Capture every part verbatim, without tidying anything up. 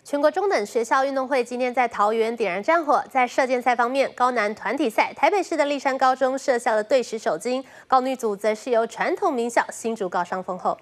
全国中等学校运动会今天在桃园点燃战火。在射箭赛方面，高男团体赛，台北市的立山高中射下了队史首金，高女组则是由传统名校新竹高商封后。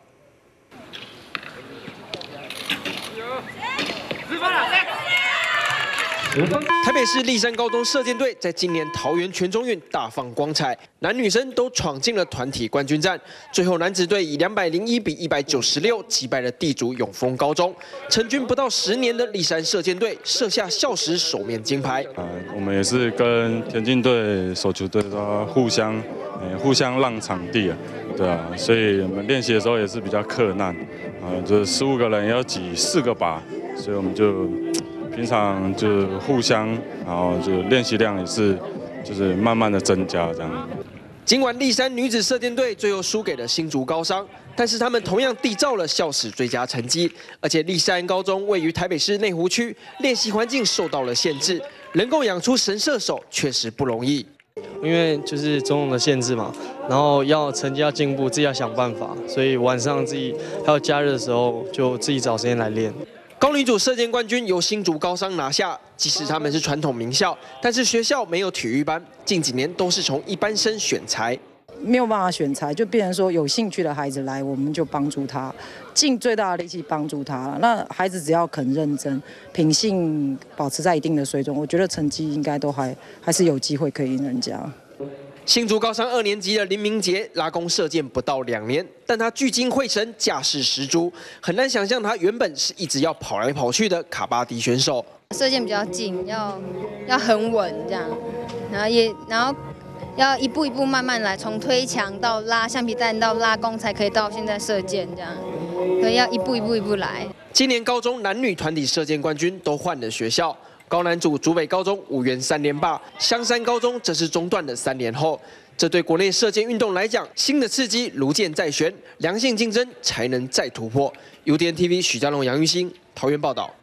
台北市立山高中射箭队在今年桃园全中运大放光彩，男女生都闯进了团体冠军战。最后男子队以两百零一比一百九十六击败了地主永丰高中，成军不到十年的立山射箭队射下校史首面金牌。 呃，我们也是跟田径队、手球队都互相，呃，互相让场地啊，对啊，所以我们练习的时候也是比较克难，啊、呃，就是十五个人要挤四个靶，所以我们就。 平常就互相，然后就练习量也是，就是慢慢的增加这样。 尽管立山女子射箭队最后输给了新竹高商，但是他们同样缔造了校史最佳成绩。而且立山高中位于台北市内湖区，练习环境受到了限制，能够养出神射手确实不容易。 因为就是种种的限制嘛，然后要成绩要进步，自己要想办法，所以晚上自己还有假日的时候就自己找时间来练。 高女组射箭冠军由新竹高商拿下，即使他们是传统名校，但是学校没有体育班，近几年都是从一般生选材， 没有办法选材，就变成说有兴趣的孩子来，我们就帮助他，尽最大的力气帮助他。那孩子只要肯认真，品性保持在一定的水准，我觉得成绩应该都还还是有机会可以赢人家。 新竹高商二年级的林明杰拉弓射箭不到两年，但他聚精会神，架势十足，很难想象他原本是一直要跑来跑去的卡巴迪选手。 射箭比较近，要要很稳这样，然后也然后要一步一步慢慢来，从推墙到拉橡皮弹到拉弓，才可以到现在射箭这样，所以要一步一步一步来。 今年高中男女团体射箭冠军都换了学校。 高男组竹北高中五元三连霸，香山高中则是中断了三年后。这对国内射箭运动来讲，新的刺激如箭在弦，良性竞争才能再突破。U D N T V 许家龙、杨玉兴桃园报道。